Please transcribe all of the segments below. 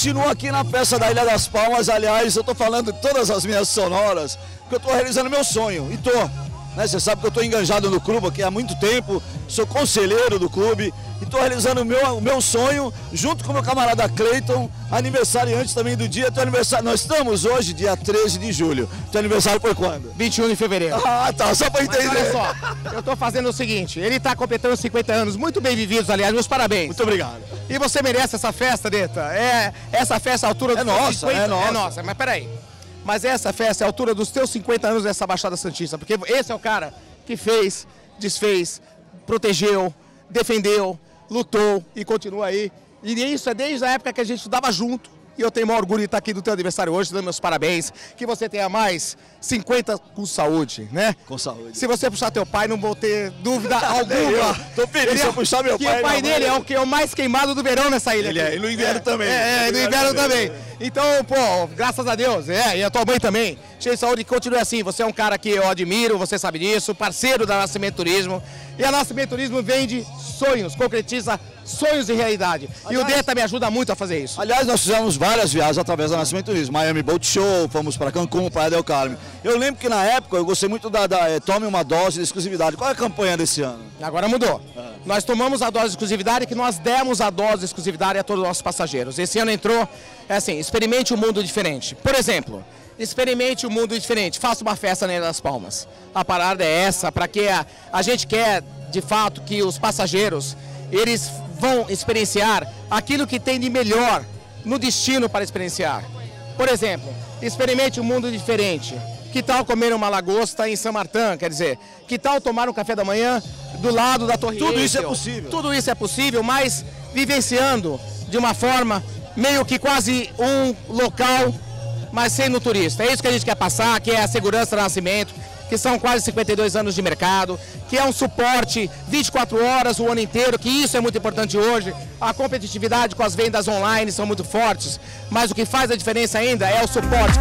continuo aqui na festa da Ilha das Palmas. Aliás, eu tô falando de todas as minhas sonoras, porque eu tô realizando meu sonho, e tô. Né? Você sabe que eu estou enganjado no clube aqui há muito tempo, sou conselheiro do clube e estou realizando o meu sonho junto com o meu camarada Cleiton, aniversariante também do dia. Teu aniversário, nós estamos hoje, dia 13 de julho. Teu aniversário foi quando? 21 de fevereiro. Ah, tá, só para entender. Mas olha só, eu estou fazendo o seguinte, ele está completando 50 anos, muito bem vividos, aliás, meus parabéns. Muito obrigado. E você merece essa festa, Neta. Essa festa à altura dos nossa, 50 é nossa. É nossa, mas peraí. Mas essa festa é a altura dos teus 50 anos dessa Baixada Santista, porque esse é o cara que fez, desfez, protegeu, defendeu, lutou e continua aí. E isso é desde a época que a gente estudava junto. E eu tenho o maior orgulho de estar aqui do teu aniversário hoje, dando meus parabéns. Que você tenha mais 50 com saúde, né? Com saúde. Se você puxar teu pai, não vou ter dúvida alguma. Tô feliz se eu puxar meu pai. Que o pai dele é o que é o mais queimado do verão nessa ilha. Ele é, e no inverno também. No inverno também. Então, pô, graças a Deus, e a tua mãe também. Cheio de saúde, continue assim. Você é um cara que eu admiro, você sabe disso, parceiro da Nascimento Turismo. E a Nascimento Turismo vende sonhos, concretiza sonhos de realidade. Aliás, e o Neta me ajuda muito a fazer isso. Aliás, nós fizemos várias viagens através da Nascimento Turismo. Miami Boat Show, fomos para Cancún, Praia del Carmen. Eu lembro que na época eu gostei muito da Tome uma Dose de Exclusividade. Qual é a campanha desse ano? Agora mudou. Nós tomamos a dose de exclusividade, que nós demos a dose de exclusividade a todos os nossos passageiros. Esse ano entrou, assim, experimente um mundo diferente. Por exemplo, experimente um mundo diferente. Faça uma festa na Ilha das Palmas. A parada é essa, para que a gente quer, de fato, que os passageiros, eles vão experienciar aquilo que tem de melhor no destino para experienciar. Por exemplo, experimente um mundo diferente. Que tal comer uma lagosta em São Martin? Quer dizer, que tal tomar um café da manhã do lado da Torre Eiffel? Tudo isso é possível. Tudo isso é possível, mas vivenciando de uma forma meio que quase um local, mas sendo turista. É isso que a gente quer passar, que é a segurança do Nascimento, que são quase 52 anos de mercado, que é um suporte 24 horas o ano inteiro, que isso é muito importante hoje. A competitividade com as vendas online são muito fortes, mas o que faz a diferença ainda é o suporte.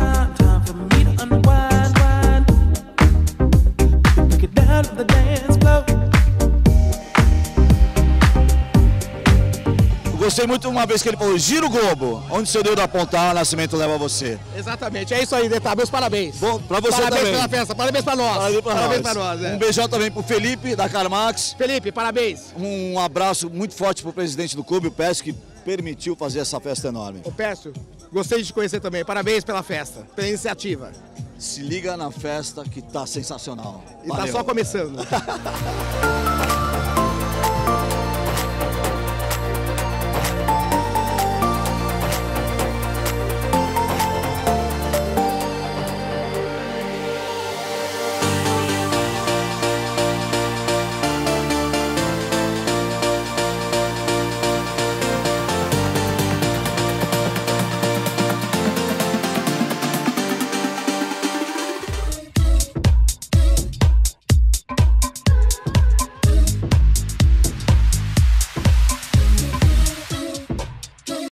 Gostei muito uma vez que ele falou, gira o globo, onde seu dedo apontar, o Nascimento leva você. Exatamente, é isso aí, Neta, meus parabéns. Bom, pra você parabéns também. Pela festa, parabéns pra nós. Parabéns pra nós. Um beijão também pro Felipe, da Carmax. Felipe, parabéns. Um abraço muito forte pro presidente do clube, o Pécio, que permitiu fazer essa festa enorme. O Pécio, gostei de te conhecer também, parabéns pela festa, pela iniciativa. Se liga na festa que tá sensacional. E Valeu. Tá só começando.